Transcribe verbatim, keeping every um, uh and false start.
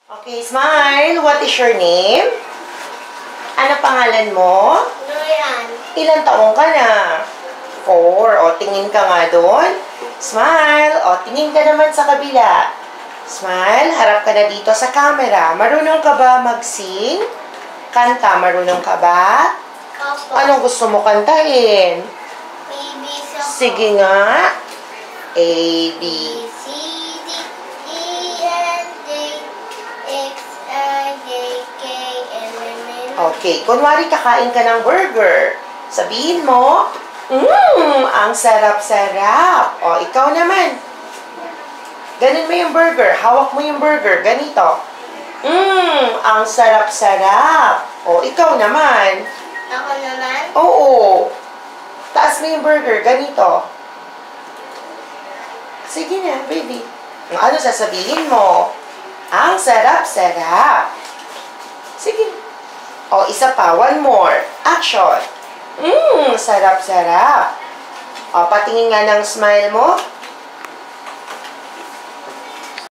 Okay, smile. What is your name? Ano pangalan mo? Noyan. Ilan taong ka na? Four. O, tingin ka nga doon. Smile. O, tingin ka naman sa kabila. Smile. Harap ka na dito sa camera. Marunong ka ba mag-sing? Kanta. Marunong ka ba? Opo. Anong gusto mo kantahin? A, B, C, ako. Sige nga. A, B. B, C, D, E, F, G, H, I, J, K, L, M, N, O. Okay. Kunwari kakain ka ng burger. Sabihin mo, Mmm, ang sarap-sarap. O, ikaw naman. Ganin mo yung burger. Hawak mo yung burger. Ganito. Mmm, ang sarap-sarap. O, ikaw naman. Ako naman? Oo. Taas mo yung burger. Ganito. Sige na, baby. Ano sasabihin mo? Ang sarap-sarap. Sige. O, isa pa. One more. Action. Mmm, sarap-sarap. O, patingin nga ng smile mo.